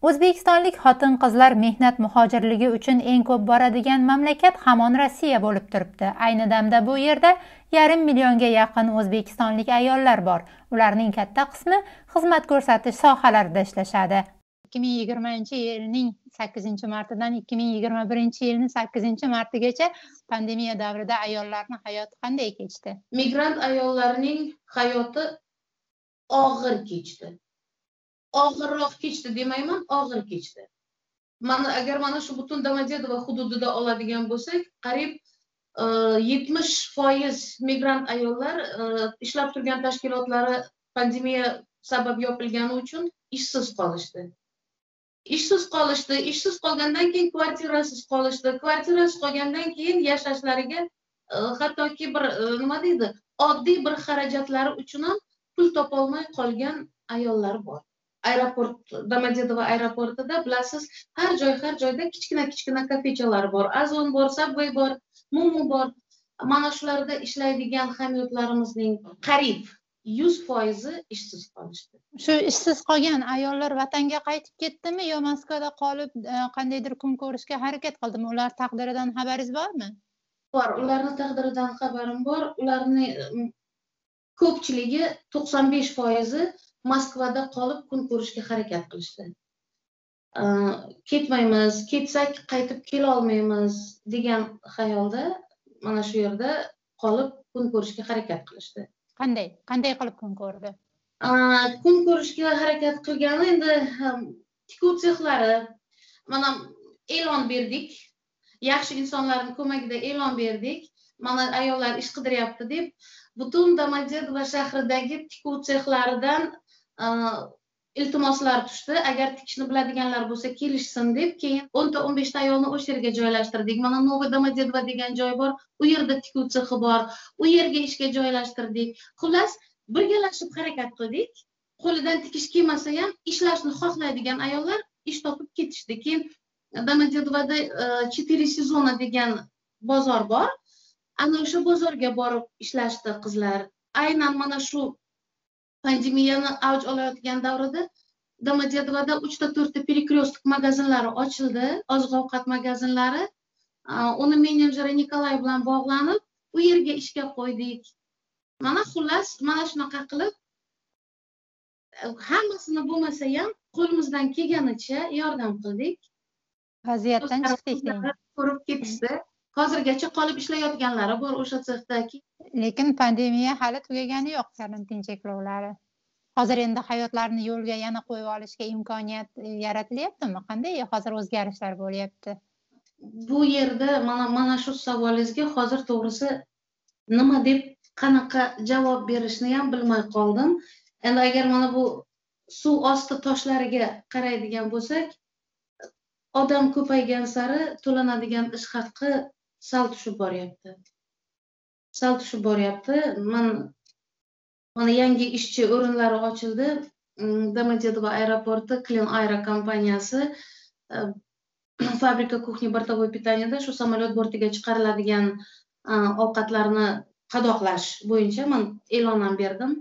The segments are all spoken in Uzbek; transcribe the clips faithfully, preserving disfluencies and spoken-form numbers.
O'zbekistonlik xotin-qizlar mehnat muhojirligi uchun eng ko'p boradigan mamlakat hamon Rossiya bo'lib turibdi. Ayni damda bu yerda yarim millionga yaqin o'zbekistonlik ayollar bor. Ularning katta qismi xizmat ko'rsatish sohalarida ishlashadi. ikki ming yigirmanchi yilning sakkizinchi martidan ikki ming yigirma birinchi yilning sakkizinchi martigacha pandemiya davrida ayollarning hayoti qanday kechdi? Migrant ayollarning hayoti og'ir kechdi. Og'irroq kechdi demayman, og'ir kechdi. Mana agar mana shu butun Domodedovo hududida oladigan bo'lsak, qariyb yetmish foiz migrant ayollar ishlab turgan tashkilotlari pandemiya sabab yopilgani uchun ishsiz qolishdi. Ishsiz qolishdi, ishsiz qolgandan keyin kvartirasiz qolishdi, kvartirasiz qolgandan keyin yashashlariga hattoki bir nima deydi, oddiy bir xarajatlari uchun ham pul topolmay qolgan ayollar bor. Aeroport, Domodedovo aeroportida bilasiz, har joy har joyda kichkina kichkina kafechalar bor, Azon bor, Subway bor, Mumu bor. Mana shularda ishlaydigan hamyurtlarimizning qariyb yuz foizi ishsiz qolishdi. Shu ishsiz qolgan ayollar vatanga qaytib ketdimi yo Moskvada qolib qandaydir kun ko'rishga harakat qildimi? Ular taqdiridan xabaringiz bormi? Bor, ularning taqdiridan xabarim bor. Ularning ko'pchiligi to'qson besh foizi Moskvada qolib kun ko'rishga harakat qilishdi. Ketmaymiz, ketsak qaytib kela olmaymiz degan xayolda mana shu yerda qolib kun ko'rishga harakat qilishdi. Qanday? Qanday qilib kun ko'rdi? Kun ko'rishga harakat qilgani endi tikuv sexlari, mana e'lon berdik. Yaxshi insonlarning ko'magida e'lon berdik. Mana ayollar ish qidiryapti deb butun Domodedovo shahridagi tikuv sexlaridan iltimoslar tushdi. Agar tikishni biladiganlar bo'lsa kelishsin deb, keyin o'nta o'n beshta ayolni o'sha yerga joylashtirdik. Mana Novoy Domodedovo degan joy bor, u yerda tikuv sexi bor, u yerga ishga joylashtirdik. Xullas, birgalashib harakat qildik. Qo'lidan tikish kelmasa ham ishlashni xohlaydigan ayollar ish topib ketishdi. Keyin Domodedovoda четыре сезона degan bozor bor. Ana o'sha bozorga borib ishlashdi qizlar. Aynan mana shu pandemiyani avj olayotgan davrida Domodedovoda uchta to'rtta перекресток magazinlari ochildi, oziq-ovqat magazinlari. Uni menejeri Nikolay bilan bog'lanib, u yerga ishga qo'ydik. Mana xullas, mana shunaqa qilib hammasini bo'lmasa ham qo'limizdan kelganicha yordam qildik. Vaziyatdan chiqdik. Ko'rib ketishdi. Hozirgacha qolib ishlayotganlari bor o'sha sexdagi. Lekin pandemiya hali tugagani yo'q, karantin cheklovlari. Hozir endi hayotlarni yo'lga yana qo'yib olishga imkoniyat yaratilyaptimi? Qanday hozir o'zgarishlar bo'lyapti? Bu yerda mana mana shu savolingizga hozir to'g'risi nima deb qanaqa javob berishni ham bilmay qoldim. Endi agar mana bu suv osti toshlariga qaraydigan bo'lsak, odam ko'paygan sari to'lanadigan ish haqqi sal tushib boryapti. Sal tushib boryapti. Men mana yangi ishchi o'rinlari ochildi. Domodedovo aeroporti Clean Air kompaniyasi fabrika kuxni бортовой питаниеda shu samolyot bortiga chiqariladigan ovqatlarni qadoqlash bo'yicha men e'lon ham berdim.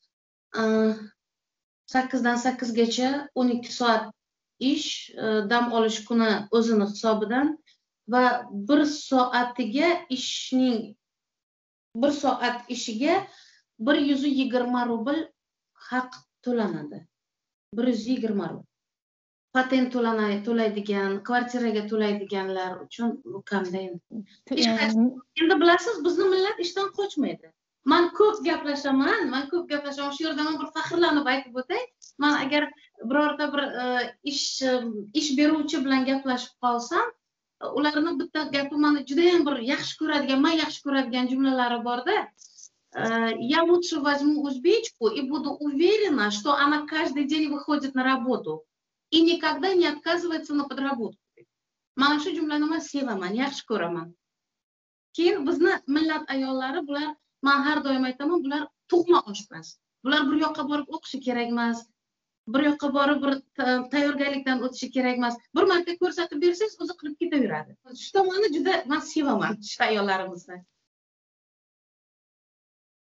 sakkizdan sakkizgacha o'n ikki soat ish, dam olish kuni o'zini hisobidan va bir soatiga ishning bir soat ishiga bir yuz yigirma rubl haq to'lanadi. bir yuz yigirma rubl. Patent to'laydigan, kvartiraga to'laydiganlar uchun bu qanday? Endi bilasiz, bizni millat ishdan qochmaydi. Men ko'p gaplashaman, men ko'p gaplashaman. Shu yerda men bir faxrlanib aytib o'tay. Men agar birorta bir ish ish beruvchi bilan gaplashib qolsam, ularning bitta gapi meni juda ham bir yaxshi ko'radigan, men yaxshi ko'radigan jumlalari bor-da. Я лучше возьму узбечку и буду уверена, что она каждый день выходит на работу и никогда не отказывается на подработку. Mana shu jumlani men sevaman, yaxshi ko'raman. Keyin bizni millat ayollari bular, men har doim aytaman, bular tug'ma oshpaz. Bular bir yoqqa borib o'qishi kerak emas, bir yoqqa borib bir tayyorgarlikdan o'tishi kerak emas. Bir marta ko'rsatib bersangiz, o'zi qilib ketaveradi. Shu tomonni juda men sevaman, shu ayollarimizni.